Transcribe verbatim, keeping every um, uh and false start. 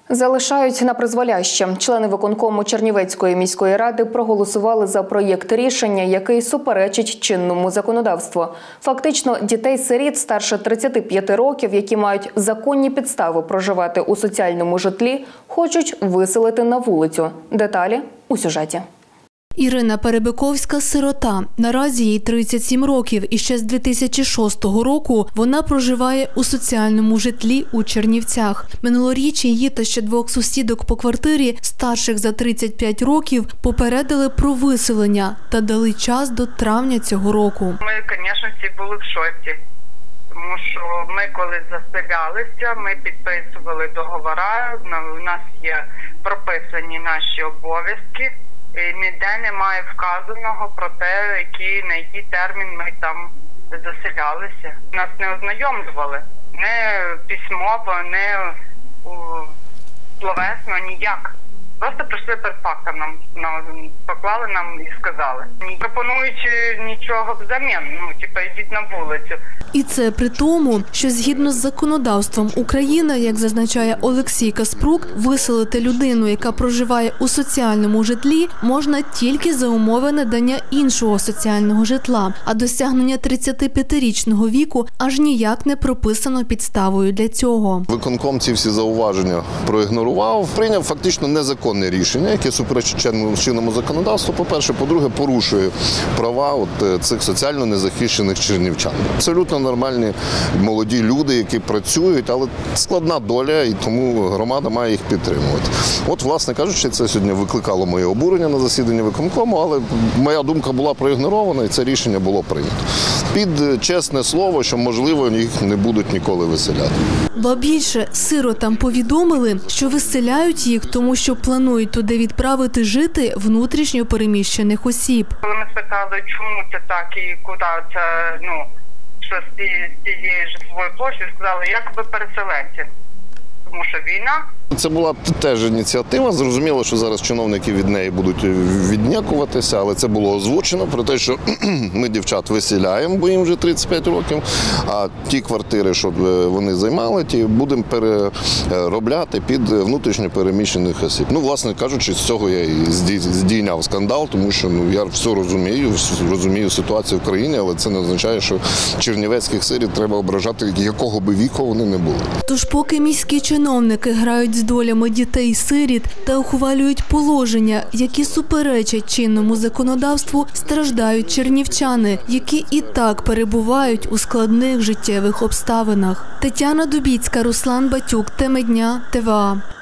Залишають на призволяще. Члени виконкому Чернівецької міської ради проголосували за проєкт рішення, який суперечить чинному законодавству. Фактично, дітей-сиріт старше тридцяти п'яти років, які мають законні підстави проживати у соціальному житлі, хочуть виселити на вулицю. Деталі у сюжеті. Ірина Перебиковська – сирота. Наразі їй тридцять сім років і ще з дві тисячі шостого року вона проживає у соціальному житлі у Чернівцях. Минулоріч її та ще двох сусідок по квартирі, старших за тридцять п'ять років, попередили про виселення та дали час до травня цього року. Ми, звісно, всі були в шоці, тому що ми коли заселялися, ми підписували договори, у нас є прописані наші обов'язки. І ніде немає вказаного про те, який, на який термін ми там заселялися. Нас не ознайомлювали. Не письмово, не словесно, ніяк. Просто прийшли перед фактом, нам, нам поклали нам і сказали. Не пропонуючи нічого взамін, ну, типу, йдіть на вулицю. І це при тому, що згідно з законодавством України, як зазначає Олексій Каспрук, виселити людину, яка проживає у соціальному житлі, можна тільки за умови надання іншого соціального житла, а досягнення тридцятип'ятирічного віку аж ніяк не прописано підставою для цього. Виконком ці всі зауваження проігнорував, прийняв фактично незаконне рішення, яке суперечить чинному законодавству, по-перше, по-друге, порушує права от цих соціально незахищених чернівчан. Абсолютно нормальні молоді люди, які працюють, але складна доля, і тому громада має їх підтримувати. От, власне кажучи, це сьогодні викликало моє обурення на засіданні виконкому, але моя думка була проігнорована, і це рішення було прийнято. Під чесне слово, що, можливо, їх не будуть ніколи виселяти. Ба більше, сиротам повідомили, що виселяють їх, тому що планують туди відправити жити внутрішньо переміщених осіб. Коли ми спитали, чому це так і куди це, ну, що з цієї житлової площі, сказали, як ви переселенці, тому що війна. Це була теж ініціатива. Зрозуміло, що зараз чиновники від неї будуть віднякуватися, але це було озвучено про те, що ми дівчат виселяємо, бо їм вже тридцять п'ять років, а ті квартири, що вони займали, ті будемо переробляти під внутрішньо переміщених осіб. Ну, власне кажучи, з цього я і здійняв скандал, тому що ну, я все розумію, розумію ситуацію в країні, але це не означає, що чернівецьких сиріт треба ображати, якого би віку вони не були. Тож поки міські чиновники грають з долями дітей-сиріт та ухвалюють положення, які суперечать чинному законодавству, страждають чернівчани, які і так перебувають у складних життєвих обставинах. Тетяна Дубіцька, Руслан Батюк, Теми дня, ТВА.